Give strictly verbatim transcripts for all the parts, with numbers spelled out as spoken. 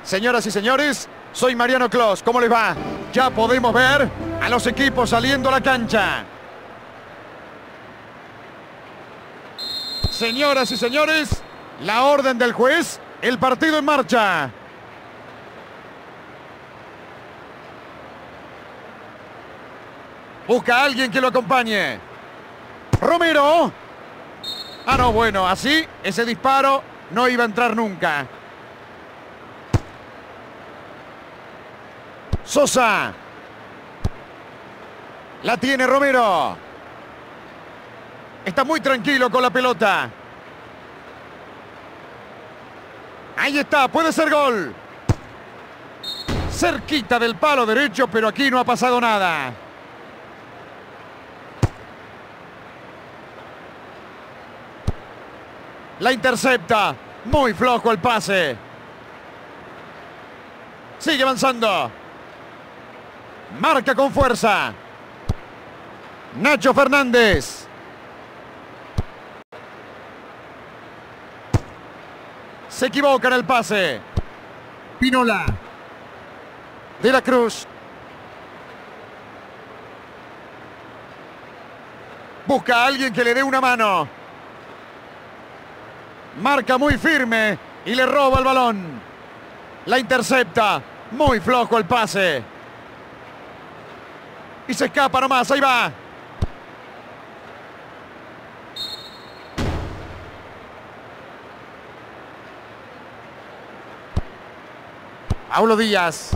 Señoras y señores, soy Mariano Clos. ¿Cómo les va? Ya podemos ver a los equipos saliendo a la cancha. Señoras y señores, la orden del juez, el partido en marcha. Busca a alguien que lo acompañe. Romero. Ah, no, bueno, así ese disparo no iba a entrar nunca. Sosa. La tiene Romero. Está muy tranquilo con la pelota. Ahí está, puede ser gol. Cerquita del palo derecho, pero aquí no ha pasado nada. La intercepta. Muy flojo el pase. Sigue avanzando. Marca con fuerza. Nacho Fernández. Se equivoca en el pase. Pinola. De la Cruz. Busca a alguien que le dé una mano. Marca muy firme y le roba el balón. La intercepta. Muy flojo el pase. Y se escapa nomás. Ahí va. Paulo Díaz.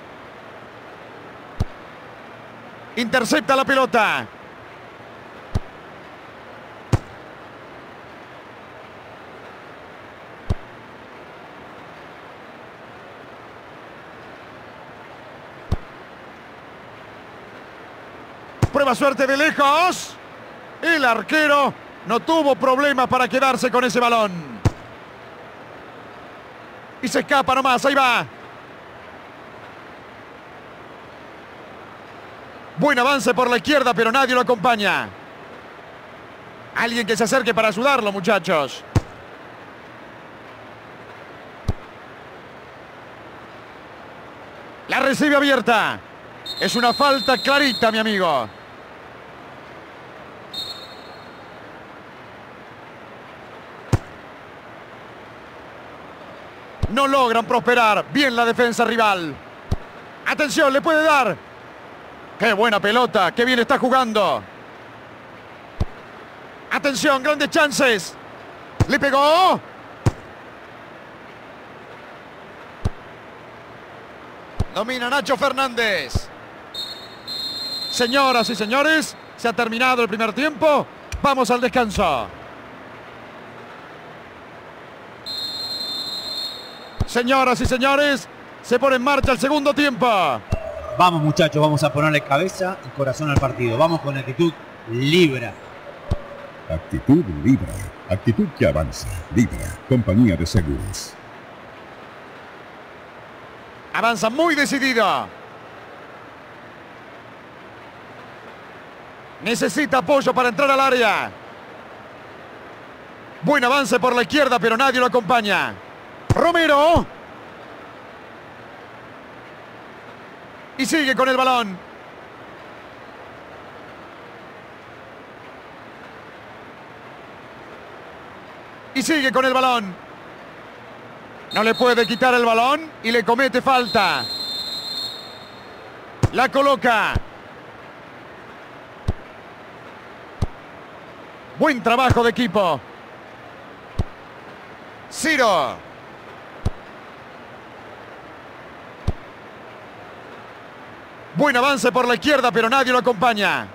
Intercepta la pelota. Prueba suerte de lejos. El arquero no tuvo problemas para quedarse con ese balón. Y se escapa nomás. Ahí va. Buen avance por la izquierda, pero nadie lo acompaña. Alguien que se acerque para ayudarlo, muchachos. La recibe abierta. Es una falta clarita, mi amigo. No logran prosperar. Bien la defensa rival. Atención, le puede dar. ¡Qué buena pelota! ¡Qué bien está jugando! ¡Atención! ¡Grandes chances! ¡Le pegó! Domina Nacho Fernández. Señoras y señores, se ha terminado el primer tiempo. Vamos al descanso. Señoras y señores, se pone en marcha el segundo tiempo. Vamos, muchachos, vamos a ponerle cabeza y corazón al partido. Vamos con actitud Libra. Actitud Libra. Actitud que avanza. Libra. Compañía de seguros. Avanza muy decidido. Necesita apoyo para entrar al área. Buen avance por la izquierda, pero nadie lo acompaña. Romero. Y sigue con el balón. Y sigue con el balón. No le puede quitar el balón y le comete falta. La coloca. Buen trabajo de equipo. Ciro. Buen avance por la izquierda, pero nadie lo acompaña.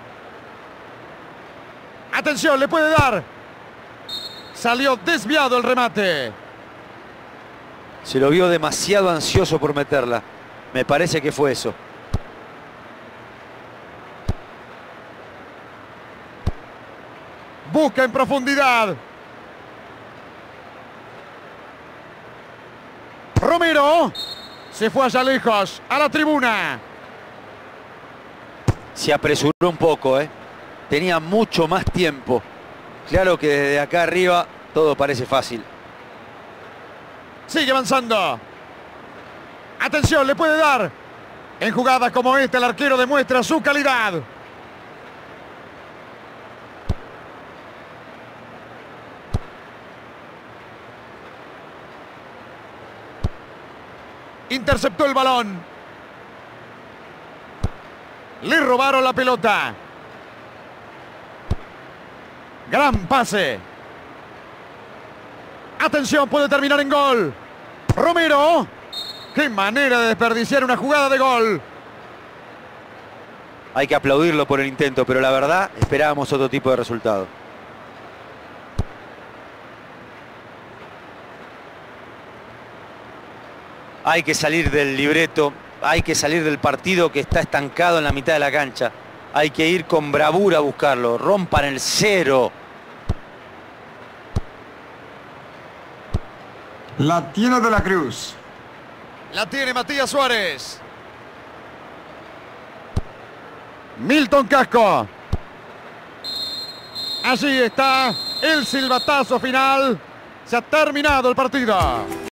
Atención, le puede dar. Salió desviado el remate. Se lo vio demasiado ansioso por meterla. Me parece que fue eso. Busca en profundidad. Romero. Se fue allá lejos, a la tribuna. Se apresuró un poco, ¿eh? Tenía mucho más tiempo. Claro que desde acá arriba todo parece fácil. Sigue avanzando. Atención, le puede dar. En jugadas como esta, el arquero demuestra su calidad. Interceptó el balón. Le robaron la pelota. Gran pase. Atención, puede terminar en gol. Romero. ¡Qué manera de desperdiciar una jugada de gol! Hay que aplaudirlo por el intento, pero la verdad esperábamos otro tipo de resultado. Hay que salir del libreto, hay que salir del partido que está estancado en la mitad de la cancha. Hay que ir con bravura a buscarlo. Rompan el cero. La tiene De la Cruz. La tiene Matías Suárez. Milton Casco. Allí está el silbatazo final. Se ha terminado el partido.